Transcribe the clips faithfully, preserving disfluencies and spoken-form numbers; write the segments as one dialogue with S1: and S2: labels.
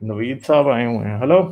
S1: नवीद साहब आए हुए हैं। Hello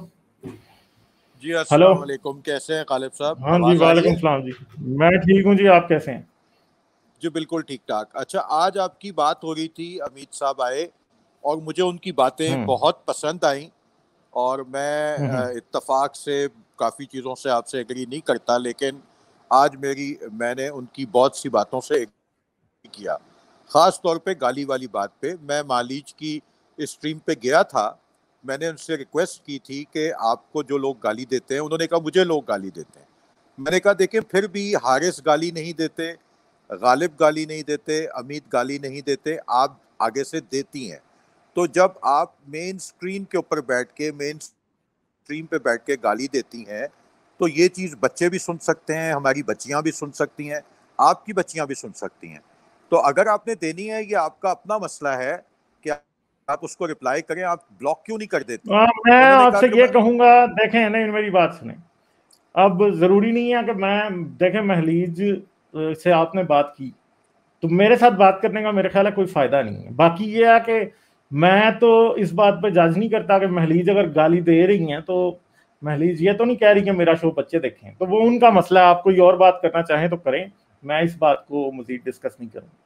S2: ji
S1: hello.
S2: अस्सलाम वालेकुम, कैसे हैं गालिब साहब?
S1: हाँ जी,
S2: आवाज आ रही
S1: वालेकुम
S2: है?
S1: सलाम जी। मैं ठीक हूँ जी, आप कैसे हैं?
S2: जी बिल्कुल ठीक ठाक। अच्छा, आज आपकी बात हो रही थी, अमित साहब आए और मुझे उनकी बातें
S1: हम्म
S2: बहुत पसंद आई। और मैं
S1: हम्म
S2: अ, इत्तेफाक से काफ़ी चीज़ों से आपसे एग्री नहीं करता, लेकिन आज मेरी मैंने उनकी बहुत सी बातों से एग्री किया। ख़ास तौर पे गाली वाली बात पे मैं मालीज की स्ट्रीम पे गया था। मैंने उनसे रिक्वेस्ट की थी कि आपको जो लोग गाली देते हैं, उन्होंने कहा मुझे लोग गाली देते हैं। मैंने कहा देखिए, फिर भी हारिस गाली नहीं देते, गालिब गाली नहीं देते, अमित गाली नहीं देते, आप आगे से देती हैं। तो जब आप मेन स्क्रीन के ऊपर बैठ के मेन स्ट्रीम पे बैठ के गाली देती हैं, तो ये चीज़ बच्चे भी सुन सकते हैं, हमारी बच्चियां भी सुन सकती हैं, आपकी बच्चियां भी सुन सकती हैं। तो अगर आपने देनी है, ये आपका अपना मसला है कि आप उसको रिप्लाई करें, आप ब्लॉक क्यों नहीं कर देती?
S1: आ, मैं
S2: उन्होंने कहा
S1: आपसे
S2: कि
S1: ये
S2: मैं
S1: कहूंगा, देखें नहीं, मेरी बात सुने। अब जरूरी नहीं है कि मैं, देखें, महलीज अ, से आपने बात की तो मेरे साथ बात करने का मेरे ख्याल है कोई फायदा नहीं है। बाकी ये है कि मैं तो इस बात पे जज नहीं करता कि महलीज अगर गाली दे रही हैं तो महलीज ये तो नहीं कह रही कि मेरा शो बच्चे देखें, तो वो उनका मसला है। आप कोई और बात करना चाहें तो करें, मैं इस बात को मजीद डिस्कस नहीं करूंगा।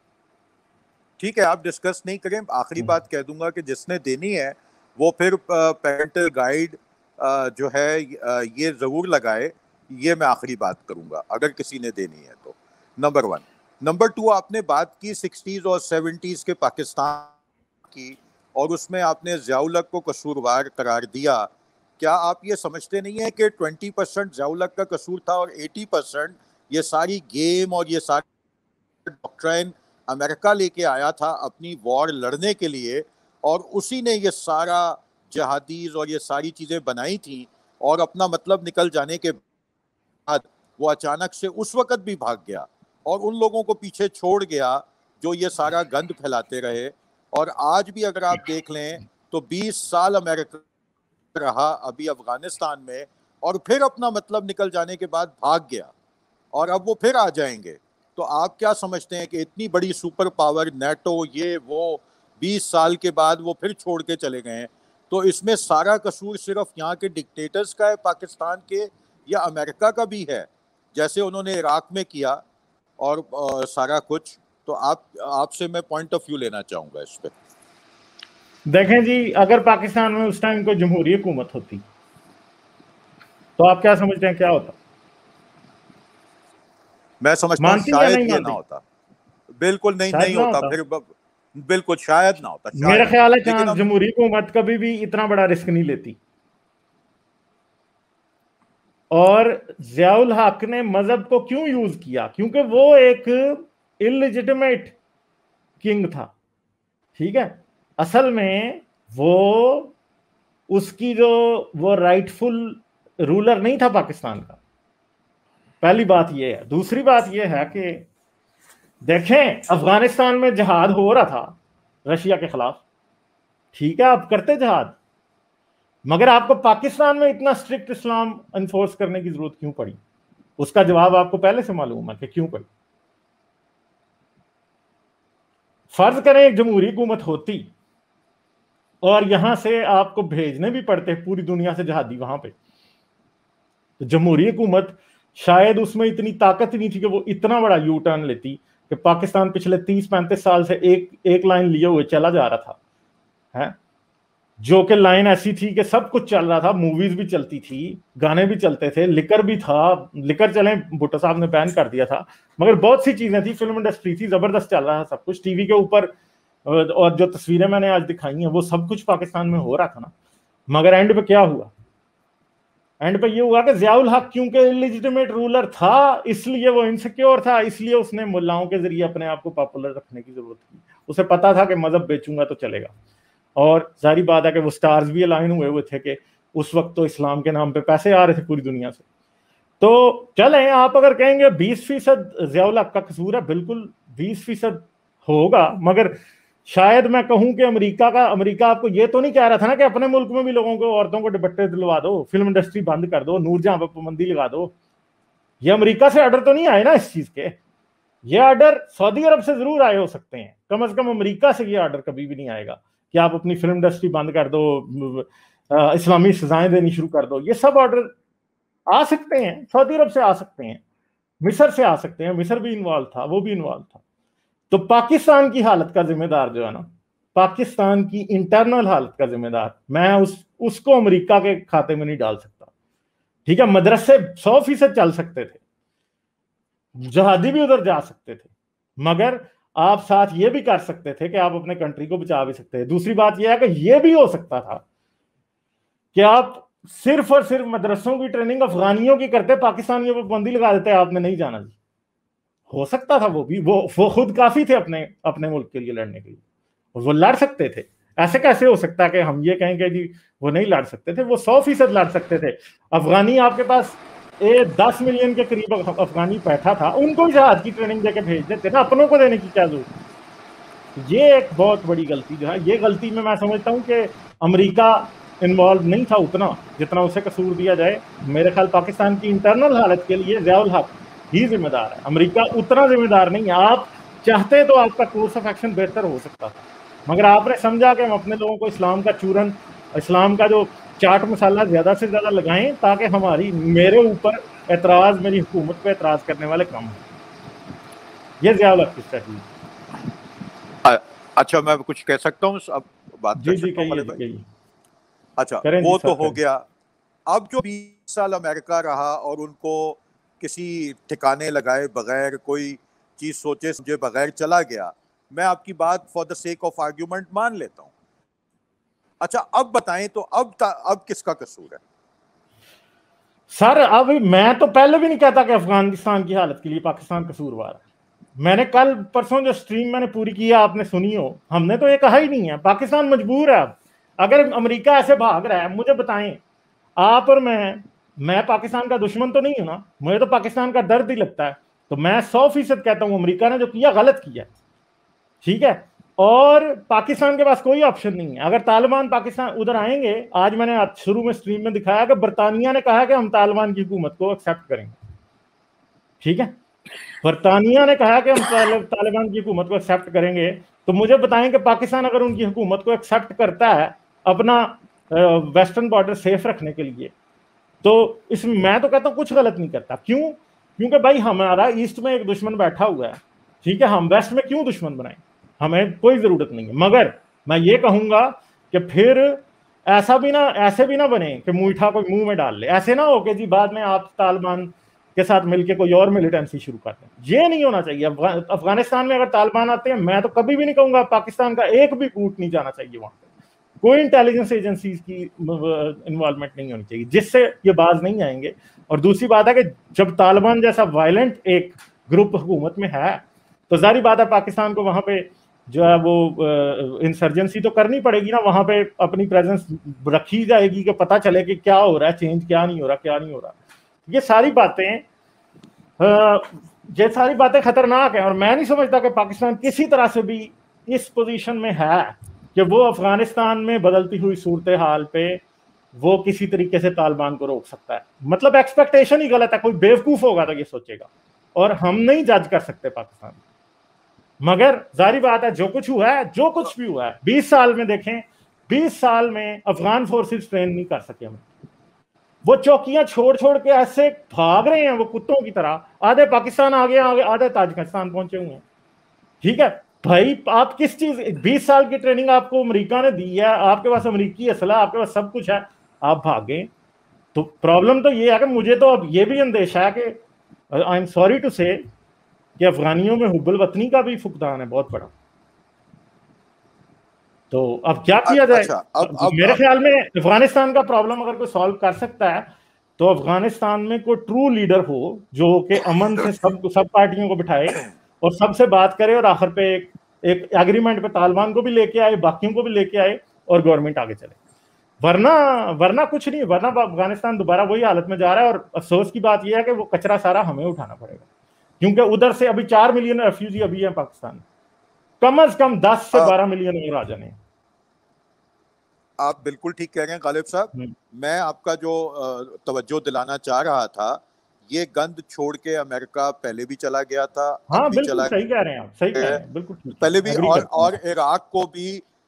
S2: ठीक है, आप डिस्कस नहीं करें। आखिरी बात कह दूंगा कि जिसने देनी है वो फिर पेरेंटल गाइड जो है अ, ये ज़रूर लगाए। ये मैं आखिरी बात करूंगा अगर किसी ने देनी है तो। Number one. नंबर टू, आपने बात की सिक्सटीज़ और सेवेंटीज़ के पाकिस्तान की, और उसमें आपने ज़ियाउल हक को कसूरवार करार दिया। क्या आप ये समझते नहीं है कि ट्वेंटी परसेंट ज़ियाउल हक का कसूर था और एटी परसेंट ये सारी गेम और ये सारी डॉक्ट्राइन अमेरिका लेके आया था अपनी वॉर लड़ने के लिए, और उसी ने ये सारा जहादीज और ये सारी चीज़ें बनाई थी। और अपना मतलब निकल जाने के बाद वो अचानक से उस वक़्त भी भाग गया और उन लोगों को पीछे छोड़ गया जो ये सारा गंद फैलाते रहे। और आज भी अगर आप देख लें तो बीस साल अमेरिका रहा अभी अफगानिस्तान में, और फिर अपना मतलब निकल जाने के बाद भाग गया, और अब वो फिर आ जाएंगे। तो आप क्या समझते हैं कि इतनी बड़ी सुपर पावर नेटो ये वो बीस साल के बाद वो फिर छोड़ के चले गए हैं? तो इसमें सारा कसूर सिर्फ यहाँ के डिक्टेटर्स का है, पाकिस्तान के, या अमेरिका का भी है, जैसे उन्होंने इराक में किया और आ, सारा कुछ? तो आप आपसे मैं पॉइंट ऑफ व्यू लेना चाहूँगा इस पर।
S1: देखें जी, अगर पाकिस्तान में उस टाइम कोई जमहूरी हुकूमत होती तो आप क्या समझते हैं क्या होता?
S2: मैं समझता हूँ
S1: मानती या
S2: शायद
S1: नहीं
S2: ये ना
S1: मानती?
S2: होता। बिल्कुल नहीं,
S1: शायद
S2: नहीं
S1: ना
S2: होता
S1: होता।
S2: फिर। बिल्कुल शायद ना होता,
S1: मेरा
S2: शायद।
S1: ख्याल है
S2: लेकिन
S1: कि
S2: हम
S1: जमहूरी हुकूमत कभी भी इतना बड़ा रिस्क नहीं लेती। और जियाउल हक ने मजहब को क्यों यूज किया? क्योंकि वो एक इलिजिटिमेट किंग था। ठीक है, असल में वो, उसकी जो, वो राइटफुल रूलर नहीं था पाकिस्तान का। पहली बात ये है। दूसरी बात ये है कि देखें, अफगानिस्तान में जहाद हो रहा था रशिया के खिलाफ। ठीक है, आप करते जहाद, मगर आपको पाकिस्तान में इतना स्ट्रिक्ट इस्लाम एनफोर्स करने की जरूरत क्यों पड़ी? उसका जवाब आपको पहले से मालूम है कि क्यों पड़ी। फर्ज करें एक जमहूरी हुकूमत होती और यहां से आपको भेजने भी पड़ते पूरी दुनिया से जहादी वहां पे, तो जमहूरी हुकूमत शायद उसमें इतनी ताकत नहीं थी कि वो इतना बड़ा यू टर्न लेती कि पाकिस्तान पिछले तीस पैंतीस साल से एक एक लाइन लिए हुए चला जा रहा था, है, जो कि लाइन ऐसी थी कि सब कुछ चल रहा था, मूवीज भी चलती थी, गाने भी चलते थे, लिकर भी था। लिकर चले, भुट्टो साहब ने बैन कर दिया था, मगर बहुत सी चीजें थी, फिल्म इंडस्ट्री थी, जबरदस्त चल रहा था सब कुछ टीवी के ऊपर। और जो तस्वीरें मैंने आज दिखाई हैं वो सब कुछ पाकिस्तान में हो रहा था ना। मगर एंड पे क्या हुआ? एंड पे ये हुआ कि जियाउल हक क्योंकि इलिजिटिमेट रूलर था, इसलिए वो इनसिक्योर था, इसलिए उसने मुल्लाओं के जरिए अपने आप को पॉपुलर रखने की जरूरत की। उसे पता था कि मजहब बेचूंगा तो चलेगा। और जारी बात है कि वो स्टार्स भी अलाइन हुए हुए थे कि उस वक्त तो इस्लाम के नाम पे पैसे आ रहे थे पूरी दुनिया से। तो चलें, आप अगर कहेंगे बीस फीसद जियाउल हक का कसूर है, बिल्कुल बीस फीसद होगा, मगर शायद मैं कहूं कि अमेरिका का अमेरिका आपको ये तो नहीं कह रहा था ना कि अपने मुल्क में भी लोगों को, औरतों को दुपट्टे दिलवा दो, फिल्म इंडस्ट्री बंद कर दो, नूरजहां पर पाबंदी लगा दो। ये अमेरिका से ऑर्डर तो नहीं आए ना इस चीज के। ये ऑर्डर सऊदी अरब से जरूर आए हो सकते हैं, कम से कम अमेरिका से ये ऑर्डर कभी भी नहीं आएगा। कि आप अपनी फिल्म इंडस्ट्री बंद कर दो, इस्लामी सजाएं देनी शुरू कर दो, ये सब ऑर्डर आ सकते हैं, सऊदी अरब से आ सकते हैं, मिस्र से आ सकते हैं, मिस्र भी इन्वॉल्व था, वो भी इन्वॉल्व था। तो पाकिस्तान की हालत का जिम्मेदार जो है ना, पाकिस्तान की इंटरनल हालत का जिम्मेदार मैं उस उसको अमेरिका के खाते में नहीं डाल सकता। ठीक है, मदरसे सौ फीसद चल सकते थे, जहादी भी उधर जा सकते थे, मगर आप साथ ये भी कर सकते थे कि आप अपने कंट्री को बचा भी सकते थे। दूसरी बात यह है कि यह भी हो सकता था कि आप सिर्फ और सिर्फ मदरसों की ट्रेनिंग अफगानियों की करते, पाकिस्तानियों पर पाबंदी लगा देते, आपने नहीं जाना जी। हो सकता था वो भी, वो वो खुद काफी थे अपने अपने मुल्क के लिए लड़ने के लिए, वो लड़ सकते थे। ऐसे कैसे हो सकता है कि हम ये कहेंगे जी वो नहीं लड़ सकते थे? वो सौ फीसद लड़ सकते थे। अफगानी आपके पास ए, दस मिलियन के करीब अफगानी बैठा था, उनको जहाज की ट्रेनिंग देके भेज देते ना, अपनों को देने की क्या जरूरत? ये एक बहुत बड़ी गलती जो है, ये गलती में मैं समझता हूँ कि अमेरिका इन्वॉल्व नहीं था उतना जितना उसे कसूर दिया जाए। मेरे ख्याल पाकिस्तान की इंटरनल हालत के लिए ज़ियाउल हक ही जिम्मेदार है, अमेरिका उतना जिम्मेदार नहीं है। आप चाहते तो आपका कोर्स ऑफ एक्शन बेहतर हो सकता था, मगर आपने समझा कि हम अपने लोगों को इस्लाम का चूरन, इस्लाम का जो चाट मसाला ज्यादा से ज्यादा लगाएं ताकि हमारी मेरे ऊपर एतराज, मेरी हुकूमत पे एतराज करने वाले कम हो। ये ज़ियाउल हक की स्ट्रेटजी।
S2: अच्छा, मैं कुछ कह सकता हूँ अब? बात
S1: जी जी कहिए।
S2: अच्छा, वो तो हो गया। अब जो बीस साल अमेरिका रहा और उनको किसी ठिकाने लगाए बगैर, कोई चीज सोचे समझे बगैर चला गया, मैं आपकी बात for the sake of argument मान लेता हूं। अच्छा, अब बताएं तो अब अब किसका कसूर है?
S1: सर अब मैं तो पहले भी नहीं कहता कि अफगानिस्तान की हालत के लिए पाकिस्तान कसूरवार है। मैंने कल परसों जो स्ट्रीम मैंने पूरी की है, आपने सुनी हो, हमने तो ये कहा ही नहीं है। पाकिस्तान मजबूर है। अब अगर अमेरिका ऐसे भाग रहा है, मुझे बताएं आप और मैं मैं पाकिस्तान का दुश्मन तो नहीं हूं ना, मुझे तो पाकिस्तान का दर्द ही लगता है। तो मैं सौ फीसद कहता हूं अमेरिका ने जो किया गलत किया, ठीक है। और पाकिस्तान के पास कोई ऑप्शन नहीं है। अगर तालिबान पाकिस्तान उधर आएंगे, आज मैंने शुरू में स्ट्रीम में दिखाया कि बरतानिया ने कहा कि हम तालिबान की हुकूमत को एक्सेप्ट करेंगे, ठीक है। बरतानिया ने कहा कि हम तालिबान की हुकूमत को एक्सेप्ट करेंगे। तो मुझे बताएं कि पाकिस्तान अगर उनकी हुकूमत को एक्सेप्ट करता है अपना वेस्टर्न बॉर्डर सेफ रखने के लिए, तो इसमें मैं तो कहता हूं कुछ गलत नहीं करता। क्यों? क्योंकि भाई हमारा ईस्ट में एक दुश्मन बैठा हुआ है, ठीक है। हम वेस्ट में क्यों दुश्मन बनाएं? हमें कोई जरूरत नहीं है। मगर मैं ये कहूंगा कि फिर ऐसा भी ना ऐसे भी ना बने कि मुईठा कोई मुंह में डाल ले। ऐसे ना हो कि जी बाद में आप तालिबान के साथ मिलकर कोई और मिलिटेंसी शुरू कर दें। ये नहीं होना चाहिए। अफगानिस्तान में अगर तालिबान आते हैं, मैं तो कभी भी नहीं कहूंगा पाकिस्तान का एक भी कूट नहीं जाना चाहिए वहां पर। कोई इंटेलिजेंस एजेंसीज की इन्वॉल्वमेंट नहीं होनी चाहिए, जिससे ये बाज नहीं आएंगे। और दूसरी बात है कि जब तालिबान जैसा वायलेंट एक ग्रुप हुकूमत में है, तो जारी बात है पाकिस्तान को वहां पे जो है वो इंसर्जेंसी तो करनी पड़ेगी ना, वहां पे अपनी प्रेजेंस रखी जाएगी कि पता चले कि क्या हो रहा है, चेंज क्या नहीं हो रहा, क्या नहीं हो रहा। ये सारी बातें ये सारी बातें खतरनाक हैं। और मैं नहीं समझता कि पाकिस्तान किसी तरह से भी इस पोजीशन में है कि वो अफगानिस्तान में बदलती हुई सूरत हाल पे वो किसी तरीके से तालिबान को रोक सकता है। मतलब एक्सपेक्टेशन ही गलत है। कोई बेवकूफ होगा तो ये सोचेगा, और हम नहीं जज कर सकते पाकिस्तान। मगर जारी बात है, जो कुछ हुआ है, जो कुछ भी हुआ है बीस साल में, देखें बीस साल में अफगान फोर्सेस ट्रेन नहीं कर सके हम। वो चौकियां छोड़ छोड़ के ऐसे भाग रहे हैं वो कुत्तों की तरह। आधे पाकिस्तान आ गए, आधे ताजिकिस्तान पहुंचे हुए हैं, ठीक है। भाई आप किस चीज, बीस साल की ट्रेनिंग आपको अमेरिका ने दी है, आपके पास अमेरिकी असला, आपके पास सब कुछ है, आप भागे। तो प्रॉब्लम तो ये है कि मुझे तो अब ये भी अंदेशा है कि आई एम सॉरी टू से कि अफगानियों में हुब्बुल वतनी का भी फुकदान है बहुत बड़ा। तो अब क्या किया जाए?
S2: अच्छा, अब, अब,
S1: मेरे
S2: अब,
S1: ख्याल में अफगानिस्तान का प्रॉब्लम अगर कोई सॉल्व कर सकता है तो अफगानिस्तान में कोई ट्रू लीडर हो जो कि अमन से सब सब पार्टियों को बिठाए और सबसे बात करे, और आखिर पे एक, एक एग्रीमेंट पे तालिबान को भी लेके आए, बाकियों को भी लेके आए, और गवर्नमेंट आगे चले। वरना वरना कुछ नहीं, वरना अफगानिस्तान दोबारा वही हालत में जा रहा है। और अफसोस की बात यह है कि वो कचरा सारा हमें उठाना पड़ेगा, क्योंकि उधर से अभी चार मिलियन रेफ्यूजी अभी है पाकिस्तान, कम अज कम दस से बारह मिलियन और आ जाने।
S2: आप बिल्कुल ठीक कह रहे हैं गालिब साहब। मैं आपका जो तवज्जो दिलाना चाह रहा था, ये गंद छोड़ के अमेरिका पहले भी चला गया था,
S1: हाँ,
S2: अब भी
S1: बिल्कुल
S2: चला
S1: सही कह रहे हैं आप, सही कह रहे हैं, बिल्कुल
S2: पहले भी, और और इराक को भी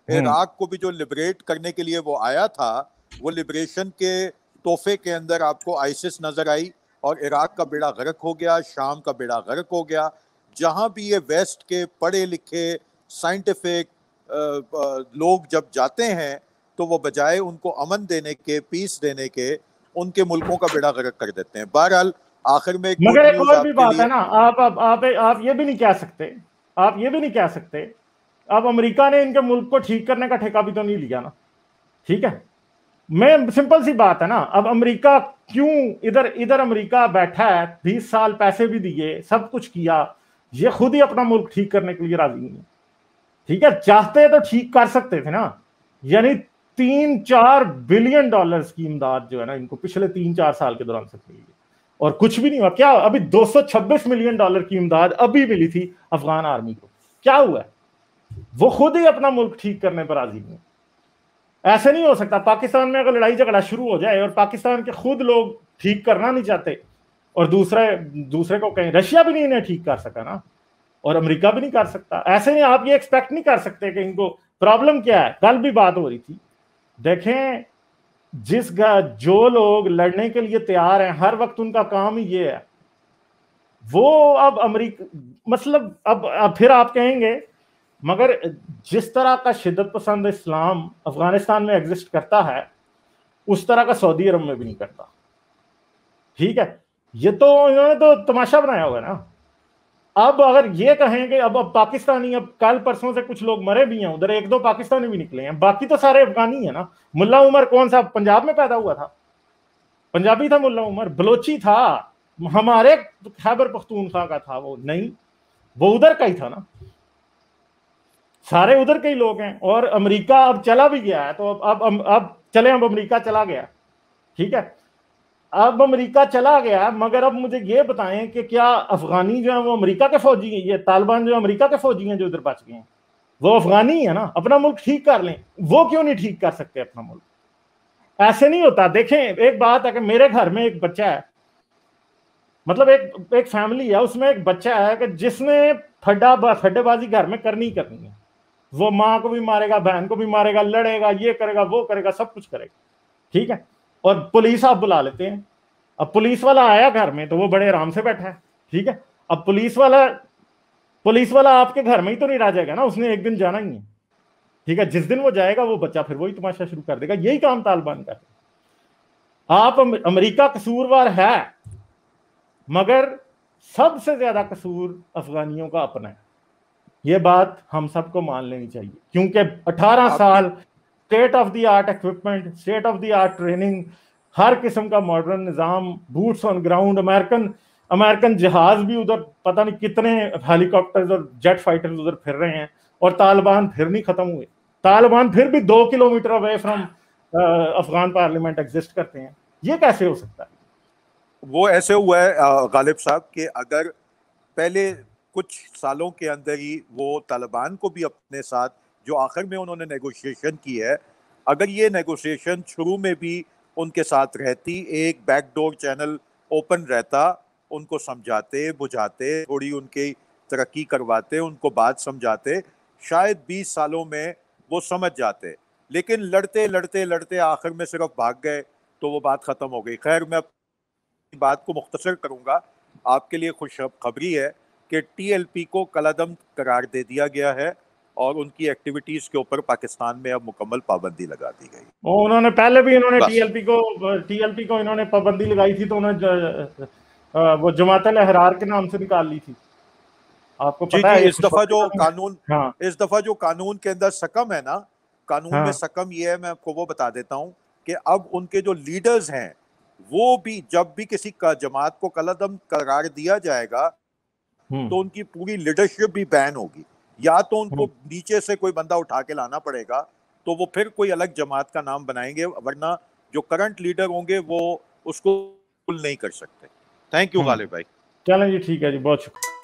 S2: इराक को भी जो लिबरेट करने के लिए वो आया था, वो लिबरेशन के तोहफे के अंदर आपको आइसिस नजर आई और इराक का बेड़ा गर्क हो गया, शाम का बेड़ा गर्क हो गया। जहां भी ये वेस्ट के पढ़े लिखे साइंटिफिक लोग जब जाते हैं तो वो बजाय उनको अमन देने के, पीस देने के, उनके मुल्कों का बेड़ा गर्क कर देते हैं। बहरहाल आखिर में एक
S1: मगर एक और भी बात है ना, आप आप आप आप ये भी नहीं कह सकते, आप ये भी नहीं कह सकते अब अमेरिका ने इनके मुल्क को ठीक करने का ठेका भी तो नहीं लिया ना। ठीक है, मैं सिंपल सी बात है ना, अब अमेरिका क्यों इधर इधर अमेरिका बैठा है, बीस साल पैसे भी दिए, सब कुछ किया, ये खुद ही अपना मुल्क ठीक करने के लिए राजी नहीं है। ठीक है, चाहते तो ठीक कर सकते थे ना। यानी तीन चार बिलियन डॉलर्स की इमदाद जो है ना इनको पिछले तीन चार साल के दौरान से मिली और कुछ भी नहीं हुआ। क्या अभी दो सौ छब्बीस मिलियन डॉलर की इमदाद अभी मिली थी अफगान आर्मी को, क्या हुआ? वो खुद ही अपना मुल्क ठीक करने पर राजी नहीं। ऐसे नहीं हो सकता पाकिस्तान में अगर लड़ाई झगड़ा शुरू हो जाए और पाकिस्तान के खुद लोग ठीक करना नहीं चाहते और दूसरे दूसरे को कहें, रशिया भी नहीं इन्हें ठीक कर सका ना और अमेरिका भी नहीं कर सकता। ऐसे नहीं, आप ये एक्सपेक्ट नहीं कर सकते कि इनको प्रॉब्लम क्या है। कल भी बात हो रही थी, देखें जिस जो लोग लड़ने के लिए तैयार हैं हर वक्त उनका काम ही ये है, वो अब अमेरिका मतलब अब, अब फिर आप कहेंगे मगर जिस तरह का शिद्दत पसंद इस्लाम अफगानिस्तान में एग्जिस्ट करता है उस तरह का सऊदी अरब में भी नहीं करता। ठीक है, ये तो इन्होंने तो तमाशा बनाया होगा ना। अब अगर ये कहें कि अब अब पाकिस्तानी, अब कल परसों से कुछ लोग मरे भी हैं उधर, एक दो पाकिस्तानी भी निकले हैं, बाकी तो सारे अफगानी है ना। मुल्ला उमर कौन सा पंजाब में पैदा हुआ था? पंजाबी था मुल्ला उमर? बलोची था? हमारे खैबर पख्तूनख्वा का था? वो नहीं, वो उधर का ही था ना। सारे उधर के ही लोग हैं। और अमेरिका अब चला भी गया है तो अब अब अब चले, अब अमेरिका चला गया, ठीक है, अब अमेरिका चला गया, मगर अब मुझे ये बताएं कि क्या अफगानी जो है वो अमेरिका के फौजी हैं? ये तालिबान जो अमेरिका के फौजी हैं जो इधर बच गए हैं, वो अफगानी है ना। अपना मुल्क ठीक कर लें, वो क्यों नहीं ठीक कर सकते अपना मुल्क? ऐसे नहीं होता। देखें, एक बात है कि मेरे घर में एक बच्चा है, मतलब एक एक फैमिली है, उसमें एक बच्चा है कि जिसने फड्डा फड्डेबाजी घर में करनी करनी है। वो माँ को भी मारेगा, बहन को भी मारेगा, लड़ेगा, ये करेगा, वो करेगा, सब कुछ करेगा। ठीक है, और पुलिस आप बुला लेते हैं। अब पुलिस वाला आया घर में तो वो बड़े आराम से बैठा है। ठीक है, अब पुलिस वाला पुलिस वाला आपके घर में ही तो नहीं रह जाएगा ना, उसने एक दिन जाना ही है। ठीक है, जिस दिन वो जाएगा वो बच्चा फिर वही तमाशा शुरू कर देगा। यही काम तालिबान का है। आप अमेरिका कसूरवार है, मगर सबसे ज्यादा कसूर अफगानियों का अपना है। ये बात हम सबको मान लेनी चाहिए, क्योंकि अठारह साल state of the art equipment, state of the art training, हर किस्म का मॉडर्न निज़ाम, boots on ground, American American जहाज भी उधर, पता नहीं कितने हेलीकॉप्टर्स और जेट फाइटर्स उधर फिर रहे हैं, और तालिबान फिर नहीं खत्म हुए। तालिबान फिर भी दो kilometre away from Afghan parliament exist करते हैं। ये कैसे हो सकता है?
S2: वो ऐसे हुआ है गालिब साहब कि अगर पहले कुछ सालों के अंदर ही वो तालिबान को भी अपने साथ, जो आखिर में उन्होंने नेगोशिएशन की है, अगर ये नेगोशिएशन शुरू में भी उनके साथ रहती, एक बैकडोर चैनल ओपन रहता, उनको समझाते बुझाते, थोड़ी उनकी तरक्की करवाते, उनको बात समझाते, शायद बीस सालों में वो समझ जाते। लेकिन लड़ते लड़ते लड़ते आखिर में सिर्फ भाग गए तो वो बात ख़त्म हो गई। खैर, मैं अपनी बात को मुख्तसर करूँगा। आपके लिए खुशखबरी है कि टी एल पी को कलादम करार दे दिया गया है और उनकी एक्टिविटीज के ऊपर पाकिस्तान में अब मुकम्मल पाबंदी लगा दी गई।
S1: उन्होंने पहले भी इन्होंने टीएलपी को टीएलपी को इन्होंने पाबंदी लगाई थी तो उन्होंने वो जमात-उल अहरार के नाम से निकाल ली थी। आपको पता है
S2: इस दफा जो कानून
S1: हाँ।
S2: इस दफा जो कानून के अंदर सकम है ना, कानून हाँ। में सकम ये है, मैं आपको वो बता देता हूँ कि अब उनके जो लीडर्स हैं वो भी, जब भी किसी का जमात को कलअदम करार दिया जाएगा तो उनकी पूरी लीडरशिप भी बैन होगी। या तो उनको नीचे से कोई बंदा उठा के लाना पड़ेगा तो वो फिर कोई अलग जमात का नाम बनाएंगे, वरना जो करंट लीडर होंगे वो उसको नहीं कर सकते। थैंक यू गालिब भाई।
S1: चलें जी, ठीक है जी, बहुत शुक्रिया।